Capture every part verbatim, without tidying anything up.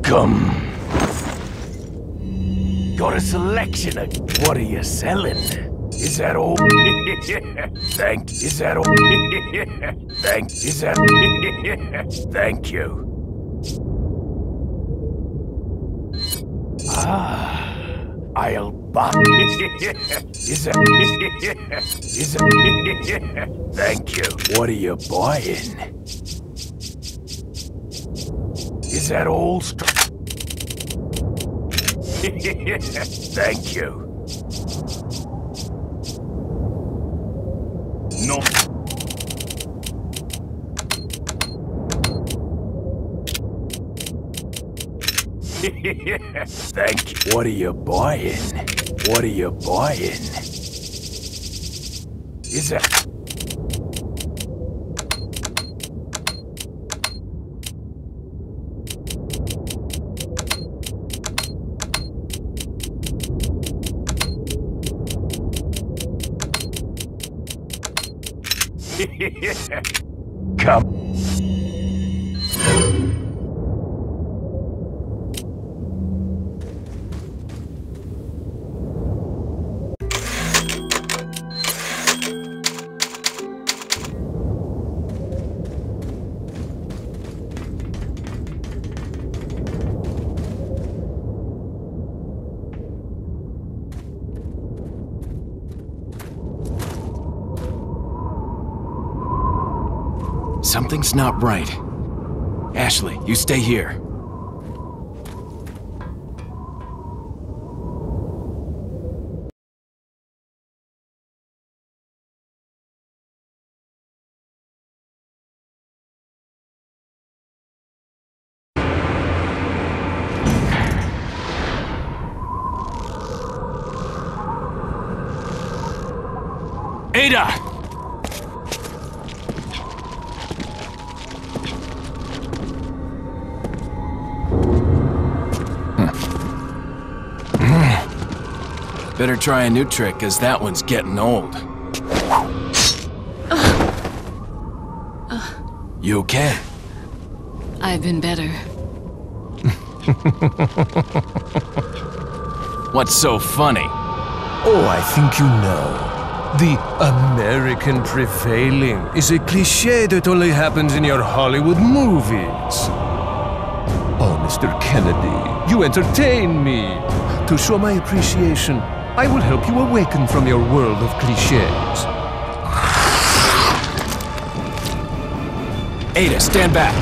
Welcome. Got a selection of... What are you selling? Is that all? Thank... Is that all? Thank... Is that... Thank you. Ah... I'll buy... Is that... Is that... Thank you. What are you buying? Is that all? Thank you. No. Thank you. What are you buying? What are you buying? Is that... Come. Something's not right. Ashley, you stay here. Ada! Better try a new trick, cause that one's getting old. Uh, uh, you okay? I've been better. What's so funny? Oh, I think you know. The American prevailing is a cliché that only happens in your Hollywood movies. Oh, Mister Kennedy, you entertain me. To show my appreciation, I will help you awaken from your world of clichés. Ada, stand back.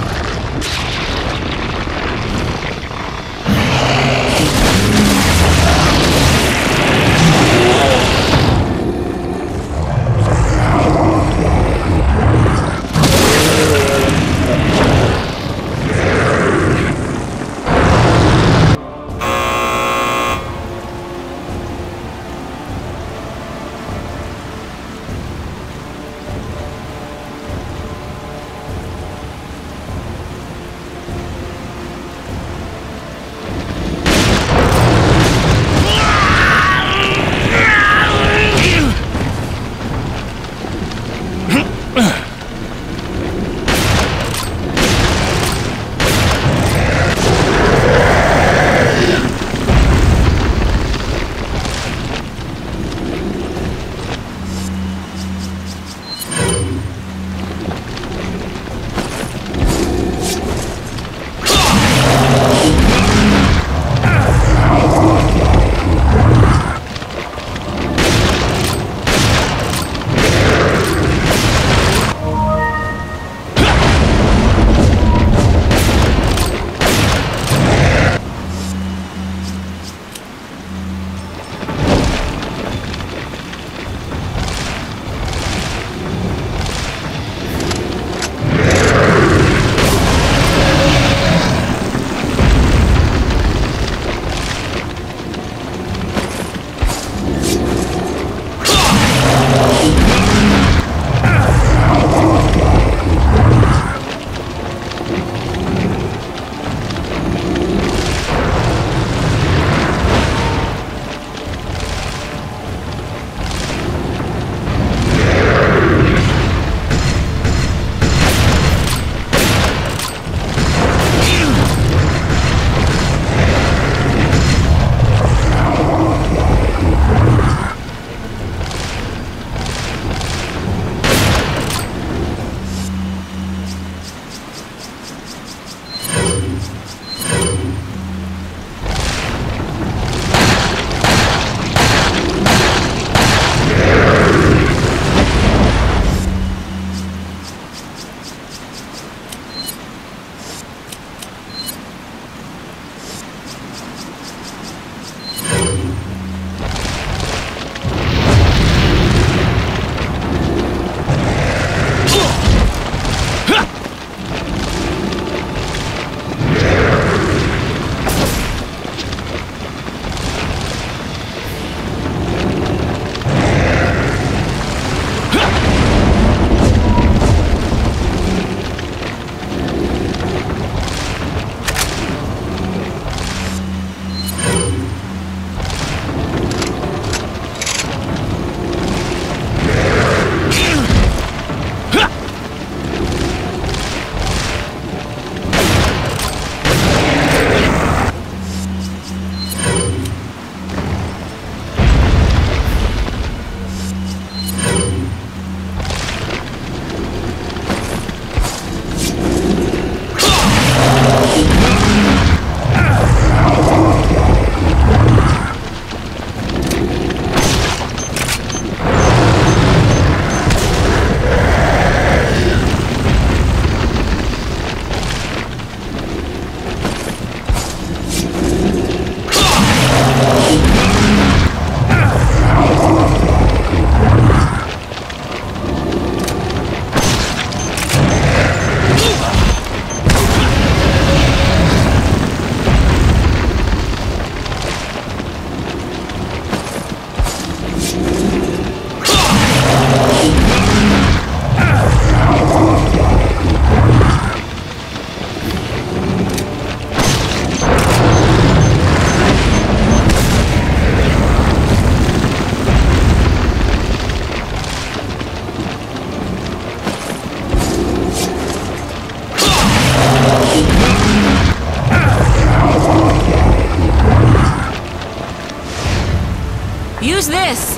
Use this!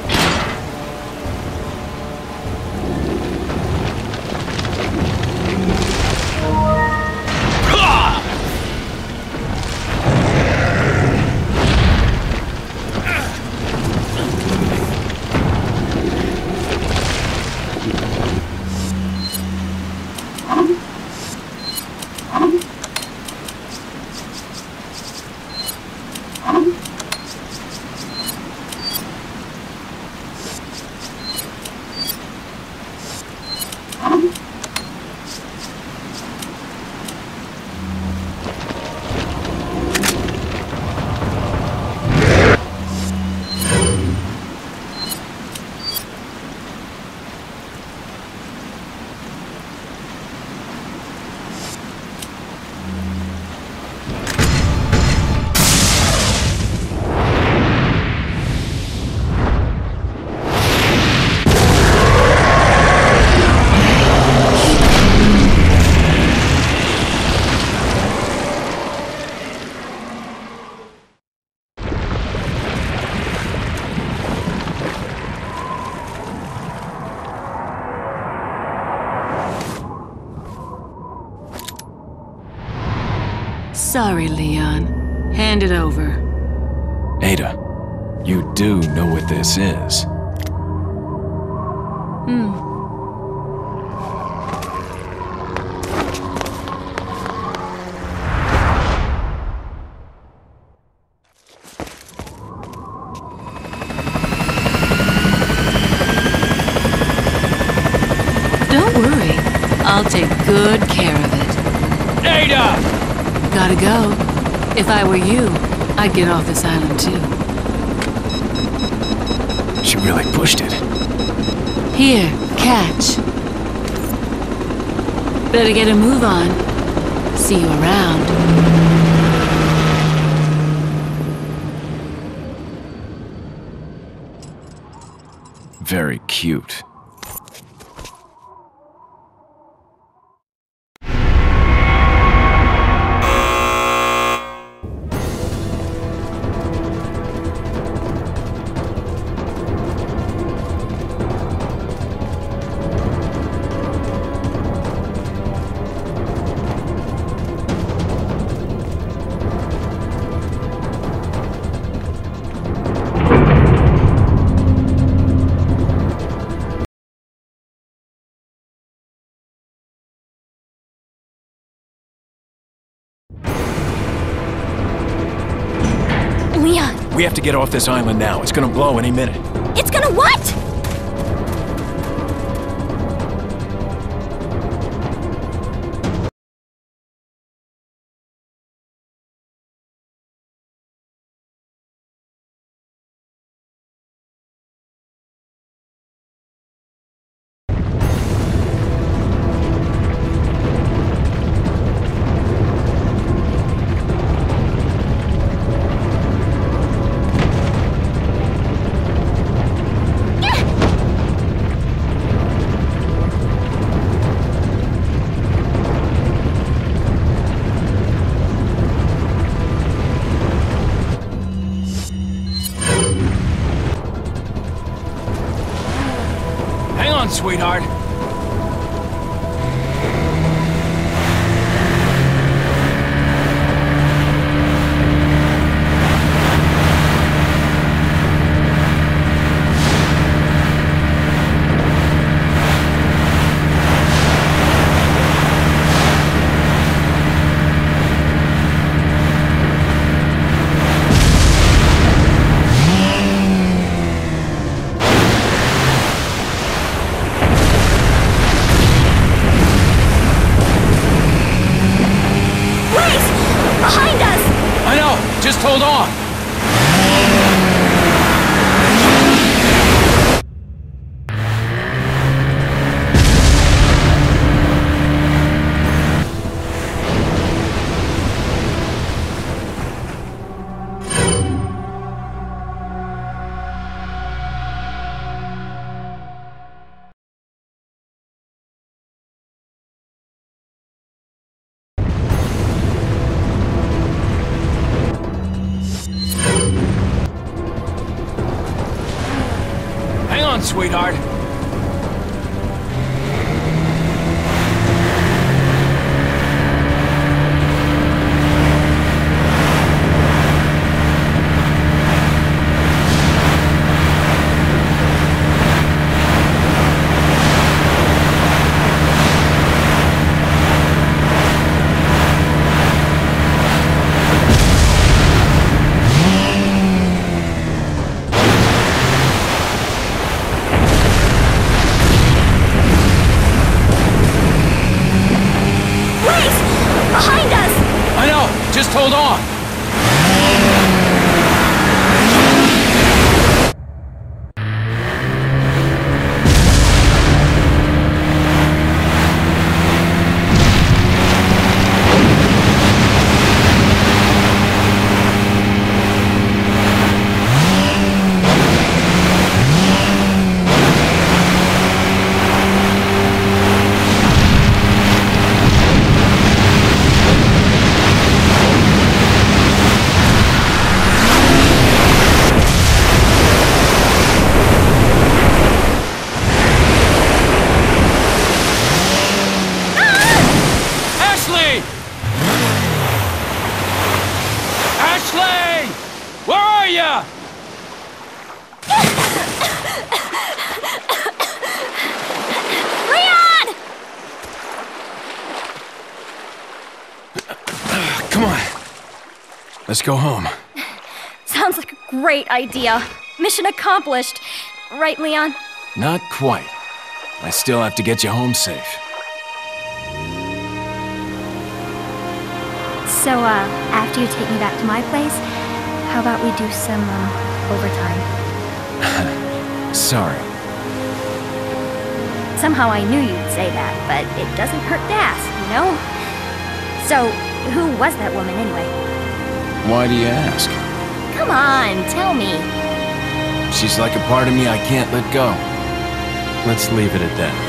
Sorry, Leon. Hand it over. Ada, you do know what this is. Hmm. Don't worry. I'll take good care of it. Ada! Gotta go. If I were you, I'd get off this island too. She really pushed it. Here, catch. Better get a move on. See you around. Very cute. Leon, We have to get off this island now. It's gonna blow any minute. it's gonna what? Hang on, sweetheart. on, sweetheart. Just hold on! Ashley! Where are you? Leon! Come on. Let's go home. Sounds like a great idea. Mission accomplished. Right, Leon? Not quite. I still have to get you home safe. So, uh, after you take me back to my place, how about we do some, um, overtime? Sorry. Somehow I knew you'd say that, but it doesn't hurt to ask, you know? So, who was that woman anyway? Why do you ask? Come on, tell me. She's like a part of me I can't let go. Let's leave it at that.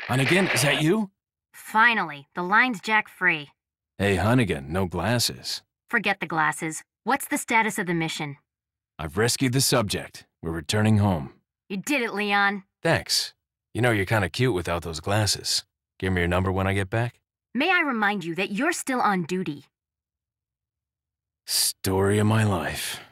Hunnigan, is that you? Finally, the line's jack free. Hey, Hunnigan, no glasses. Forget the glasses. What's the status of the mission? I've rescued the subject. We're returning home. You did it, Leon. Thanks. You know, you're kind of cute without those glasses. Give me your number when I get back. May I remind you that you're still on duty? Story of my life.